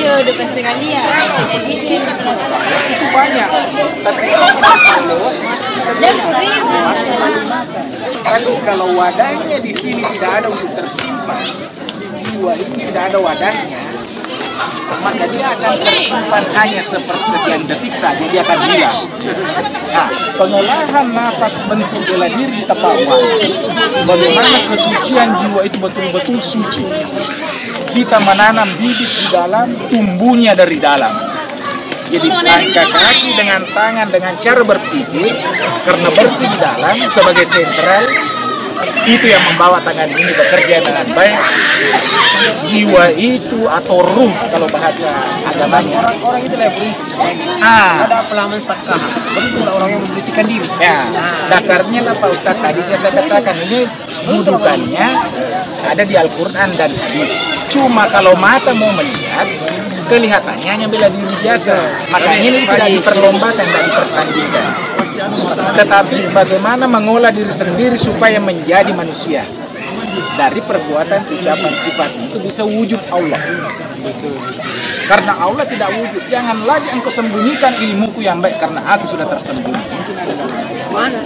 depan sekalian. Itu banyak. Tapi tapi kalau wadahnya di sini tidak ada untuk tersimpan, jiwa ini tidak ada wadahnya, maka dia akan tersimpan hanya sepersekian detik saja, dia akan hilang. Nah, pengolahan nafas bentuk bela diri di Tapawan, bagaimana kesucian jiwa itu betul-betul suci. Kita menanam bibit di dalam, tumbuhnya dari dalam. Jadi angkat kaki dengan tangan dengan cara berpikir, karena bersih di dalam sebagai sentral, itu yang membawa tangan ini bekerja dengan baik. Jiwa itu atau ruh kalau bahasa agamanya. Orang itu lah beruntung. Ada pelaman sakah. Betul orang yang membersihkan diri. Ya, dasarnya lah Pak Ustadz tadinya saya katakan ini dudukannya ada di Al-Quran dan hadis. Cuma kalau mata mau melihat, kelihatannya hanya bela diri biasa. Makanya ini tidak diperlombakan, tidak dipertandingkan. Tetapi bagaimana mengolah diri sendiri supaya menjadi manusia. Dari perbuatan, ucapan, sifat itu bisa wujud Allah. Karena Allah tidak wujud. Jangan lagi engkau sembunyikan ilmuku yang baik karena aku sudah tersembunyi. Mana?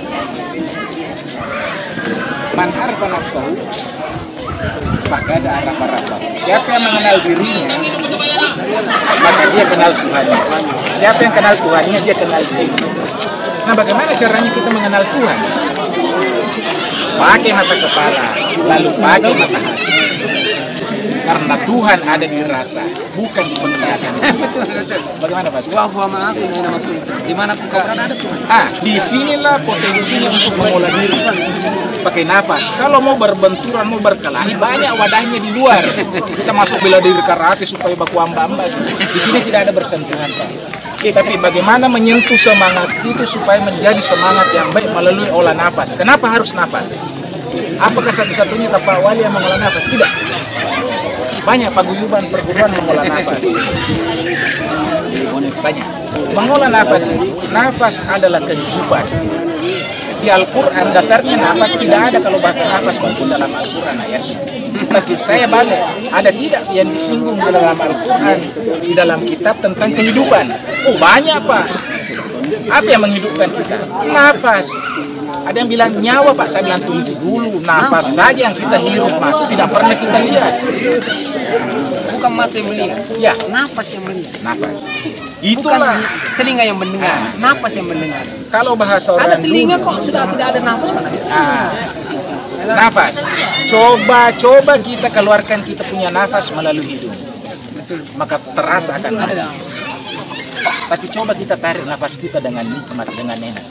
Man arfa nafsahu maka ada araf-araf. Siapa yang mengenal dirinya, maka dia kenal Tuhannya. Siapa yang kenal Tuhannya, dia kenal dirinya. Nah, bagaimana caranya kita mengenal Tuhan? Pakai mata kepala, lalu pakai mata hati. Karena Tuhan ada di rasa, bukan di penglihatan. Bagaimana Pak? Di mana pun ada Tuhan. Di sinilah potensinya untuk mengolah diri. Pakai nafas. Kalau mau berbenturan, mau berkelahi, banyak wadahnya di luar. Kita masuk bela diri karate supaya baku amba-amba. Di sini tidak ada bersentuhan, Pak. Tapi bagaimana menyentuh semangat itu supaya menjadi semangat yang baik melalui olah nafas. Kenapa harus nafas? Apakah satu-satunya Tapak Wali yang mengolah nafas? Tidak. Banyak paguyuban perguruan mengolah nafas. Banyak. Mengolah nafas ini, nafas adalah kehidupan. Di Al-Quran dasarnya nafas tidak ada kalau bahasa nafas walaupun dalam Al-Quran ayatnya. Tapi saya balik, ada tidak yang disinggung di dalam Al-Quran, di dalam kitab tentang kehidupan? Oh banyak Pak. Apa yang menghidupkan kita? Nafas. Ada yang bilang nyawa Pak, saya bilang tunggu dulu. Nafas saja yang kita hirup masuk, tidak pernah kita lihat. Bukan mata yang melihat, ya, nafas yang melihat. Nafas. Itulah. Bukan telinga yang mendengar, nafas yang mendengar. Kalau bahasa orang ada telinga kok sudah tidak ada nafas Pak. Nafas. Coba kita keluarkan kita punya nafas melalui hidung. Betul. Maka terasa akan ada. Tapi coba kita tarik nafas kita dengan nikmat, dengan enak.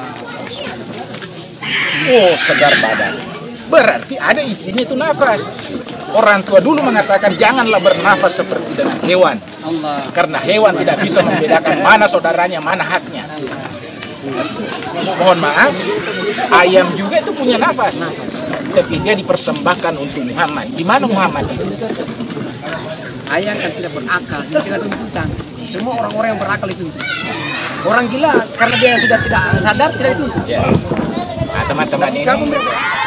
Oh, segar badan. Berarti ada isinya itu nafas. Orang tua dulu mengatakan janganlah bernafas seperti dengan hewan. Allah. Karena hewan tidak bisa membedakan mana saudaranya, mana haknya. Mohon maaf, ayam juga itu punya nafas. Tapi dia dipersembahkan untuk Muhammad. Di mana Muhammad itu? Ayam kan tidak berakal, tidak tuntutan. Semua orang-orang yang berakal itu. Orang gila karena dia sudah tidak sadar tidak dituntut. Ya. Nah, teman-teman ini